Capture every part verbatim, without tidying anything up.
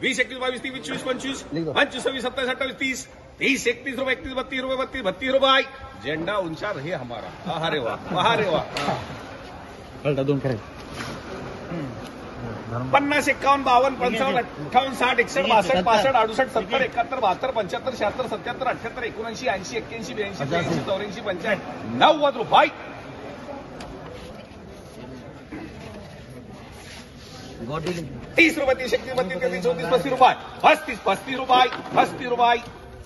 वीस एकवीस बावीस तेवीस चोवीस पंचवीस पंचवीस सव्वीस सत्ताईस अट्ठाईस तीस तीस एकतीस रुपये एकतीस बत्तीस रुपये बत्तीस बत्तीस रुपये झेंडा ऊंचा रहे हमारा। अरे वाह अरे वाह। दोन करे पन्नास एक्कावन्न बावन्न पंचावन्न अठ्ठावन्न साठ एकसष्ट बासष्ट पासष्ट अडुसष्ट सत्तर एकाहत्तर बहात्तर पंच्याहत्तर शहात्तर सत्याहत्तर अठ्याहत्तर एकोणऐंशी ऐंशी एक्क्याऐंशी ब्याऐंशी त्र्याऐंशी चौऱ्याऐंशी पंच्याऐंशी नव्वद रुपये तीस रुपये तीस एकतीस बत्तीस तेहतीस चौतीस पस्तीस रुपये पस्तीस पस्तीस रुपये पस्तीस रुपये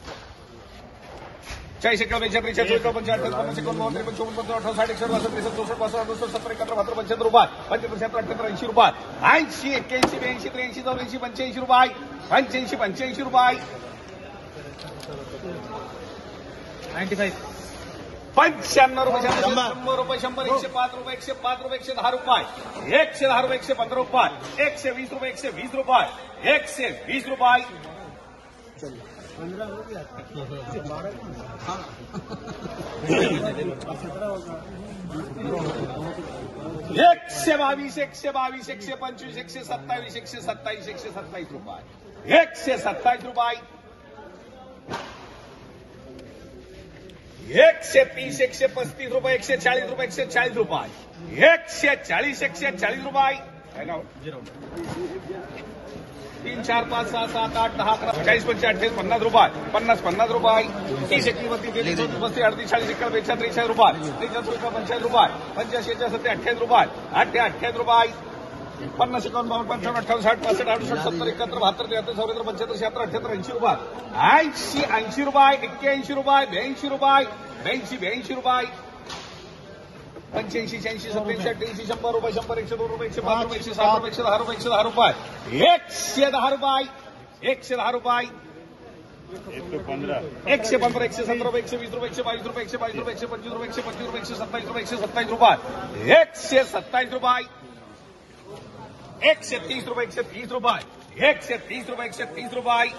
चाळीस एकावन्न बेचाळीस त्रेचाळीस चोवीस पंचाळीस पन्नास एकोण बावन्न त्रेपन्न चोपन्न पंचावन्न अठरा साठ एकसष्ट बासष्ट त्रेसष्ट चौसष्ट पासष्ट अडुसष्ट सत्तर एकाहत्तर बहात्तर पंच्याहत्तर रुपये पंच्याहत्तर शहात्तर अठ्याहत्तर ऐंशी रुपये ऐंशी एक्क्याऐंशी ब्याऐंशी त्र्याऐंशी चौऱ्याऐंशी पंच्याऐंशी रुपये पंच्याऐंशी पंच्याऐंशी रुपये नाईन्टी फाईव्ह पंच्याण्णव रुपये शंभर रुपये शंभर एकशे पाच रुपये एकशे पाच रुपये एकशे दहा रुपये एकशे दहा रुपये एकशे पंधरा रुपये एकशे वीस रुपये एकशे वीस रुपये एकशे वीस रुपये एकशे बावीस एकशे बावीस एकशे पंचवीस एकशे सत्तावीस एकशे सत्तावीस एकशे सत्तावीस रुपये एकशे सत्तावीस रुपये एकशे तीस एकशे पस्तीस रुपये एकशे चाळीस रुपये एकशे चाळीस रुपये एकशे चाळीस एकशे चाळीस रुपये तीन चार पाच सहा सात आठ दहा अकरा चाळीस पंचाळीस अठ्ठावीस पन्नास रुपये पन्नास पन्नास रुपये तीस एकवीस बत्तीस तेहतीस चौतीस पस्तीस अडतीस चाळीस एकावन्न बेचाळीस त्रेचाळीस रुपये त्रेचाळीस रुपये पंचाळीस रुपये पंच्याऐंशी सत्तर अठ्ठावीस रुपये अठ्ठे अठ्ठावीस रुपये पन्नास एकावन्न बावन्न पंचावन्न अठ्ठावन्न साठ पासष्ट अडुसष्ट सत्तर एकाहत्तर बहात्तर त्र्याहत्तर चौऱ्याहत्तर पंच्याहत्तर शहात्तर अठ्याहत्तर ऐंशी रुपये ऐंशी ऐंशी रुपये एक्क्याऐंशी रुपये ब्याऐंशी रुपये ब्याऐंशी ब्याऐंशी रुपये पंच्याऐंशी शहाऐंशी सत्याऐंशी अठ्ठ्याऐंशी शंभर रुपये शंभर एकशे दोन रुपये एकशे पाच रुपये एकशे सहा रुपये एकशे दहा रुपये एकशे दहा रुपये एकशे दहा रुपये एकशे दहा रुपये एकशे पंधरा एकशे सतरा रुपये एकशे वीस रुपये एकशे बावीस रुपये एकशे बावीस रुपये एकशे पंचवीस रुपये एकशे पंचवीस रुपये एकशे सत्तावीस रुपये एकशे सत्तावीस रुपये एकशे सत्तावीस रुपये एकशे तीस रुपये एकशे तीस रुपये एकशे तीस रुपये एकशे तीस रुपये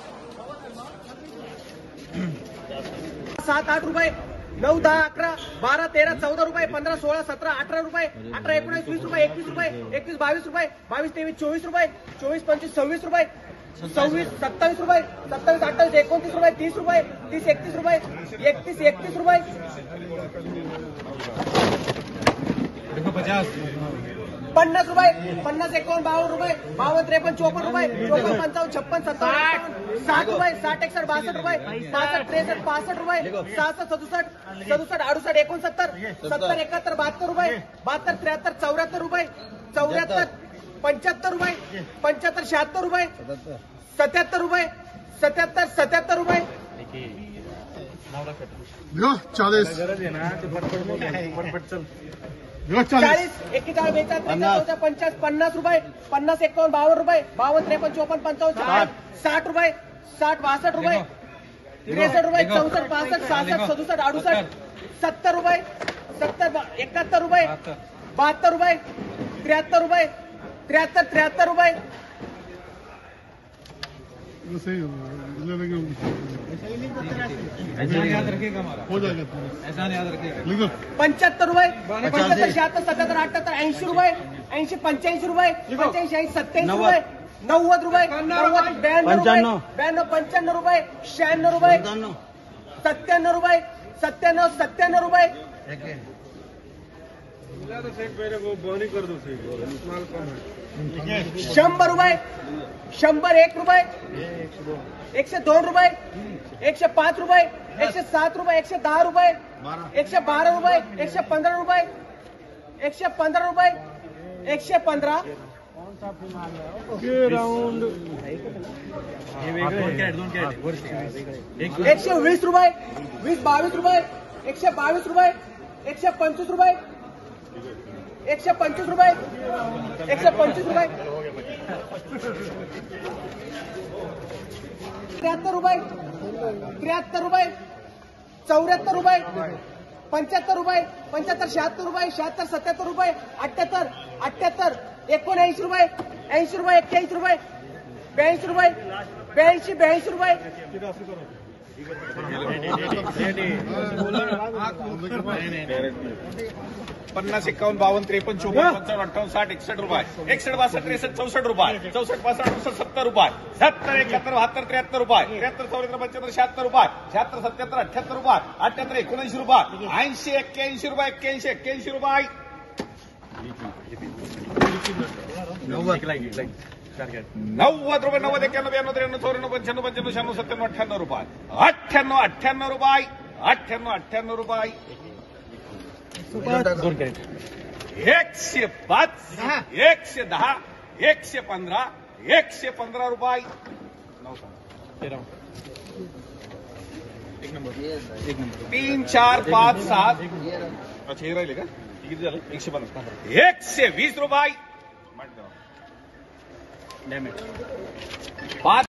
सात आठ रुपये नऊ दहा अकरा बारा तेरा चौदा रुपये पंधरा सोळा सतरा अठरा रुपये अठरा एकोणीस वीस रुपये एकवीस रुपये एकवीस बावीस रुपये बावीस तेवीस चोवीस रुपये चोवीस पंचवीस सव्वीस रुपये सव्वीस सत्तावीस रुपये सत्तावीस अठ्ठावीस एकोणतीस रुपये तीस रुपये तीस एकतीस रुपये एकतीस एकतीस रुपये पचास पन्नास रुपये पन्नास एकावन्न बावन्न रुपये बावन्न त्रेपन्न चोपन्न रुपये चोपन्न पंचावन्न छप्पन सत्तावन्न साठ रुपये साठ एकसष्ट बासष्ट रुपये पासष्ट त्रेसष्ट पासष्ट रुपये सहासष्ट सदुसष्ट सदुसष्ट अडुसष्ट एकोणसत्तर सत्तर एकाहत्तर बहात्तर रुपये बहात्तर त्र्याहत्तर चौऱ्याहत्तर रुपये चौऱ्याहत्तर पंच्याहत्तर रुपये पंच्याहत्तर शहात्तर रुपये सत्याहत्तर रुपये सत्याहत्तर सत्याहत्तर रुपये चालीस चाळीस एक्केचाळीस बेचाळीस पंचाळीस पन्नास रुपये पन्नास एकावन्न बावन्न रुपये बावन्न त्रेपन्न चोपन्न पंचावन्न साठ रुपये साठ बासष्ट रुपये त्रेसष्ट रुपये चौसष्ट पासष्ट सहासष्ट सदुसष्ट अडुसष्ट सत्तर रुपये सत्तर एकाहत्तर रुपये बहात्तर रुपये त्र्याहत्तर रुपये त्र्याहत्तर त्र्याहत्तर रुपये याद रखेगा हमारा हो जाएगा ऐसा याद रखेगा पंच्याहत्तर रुपये पंच्याहत्तर शहात्तर सत्याहत्तर अठ्याहत्तर ऐंशी रुपये ऐंशी पंच्याऐंशी रुपये पंच्याऐंशी ऐंशी सत्याऐंशी रुपये नव्वद रुपये नव्वद ब्याण्णव रुपये ब्याण्णव पंच्याण्णव रुपये शहाण्णव रुपये सत्त्याण्णव रुपये सत्त्याण्णव सत्त्याण्णव रुपये शंभर रुपये शंभर एक रुपये एकशे दोन रुपये एकशे पाच रुपये एकशे सात रुपये एकशे दहा रुपये एकशे बारा रुपये एकशे पंधरा रुपये एकशे पंधरा रुपये एकशे पंधरा एकशे वीस रुपये वीस बावीस रुपये एकशे बावीस रुपये एकशे पंचवीस रुपये एकशे पंचवीस रुपये एकशे पंचवीस रुपये त्र्याहत्तर रुपये त्र्याहत्तर रुपये चौऱ्याहत्तर रुपये पंच्याहत्तर रुपये पंच्याहत्तर शहात्तर रुपये शहात्तर सत्याहत्तर रुपये अठ्याहत्तर अठ्याहत्तर एकोणऐंशी रुपये ऐंशी रुपये एक्क्याऐंशी रुपये ब्याऐंशी रुपये ब्याऐंशी ब्याऐंशी रुपये पन्नास एकावन्न बावन्न त्रेपन्न चोपन्न पंचावन्न अठ्ठावन्न साठ एकसष्ट रुपये एकसष्ट बासष्ट त्रेसष्ट चौसष्ट रुपये चौसष्ट पासष्ट अडुसष्ट सत्तर रुपये सत्तर एकाहत्तर बहात्तर त्र्याहत्तर रुपये त्र्याहत्तर चौऱ्याहत्तर पंच्याहत्तर शहात्तर रुपये शहात्तर सत्याहत्तर अठ्याहत्तर रुपये अठ्याहत्तर एकोणऐंशी रुपये ऐंशी एक्क्याऐंशी रुपये एक्क्याऐंशी एक्क्याऐंशी रुपये नव्वद रुपये नव्वद एक्क्याण्णव ब्याण्णव त्र्याण्णव चौऱ्याण्णव पंच्याण्णव पंच्याण्णव शहाण्णव सत्त्याण्णव अठ्ठ्याण्णव रुपये अठ्ठ्याण्णव अठ्ठ्याण्णव रुपये अठ्ठ्याण्णव अठ्ठ्याण्णव रुपये एकशे पाच एकशे दहा एकशे पंधरा एकशे पंधरा रुपये तीन चार पाच सात अच्छा हे राहिले का किती झालं एकशे पन्नास एकशे वीस रुपये पाच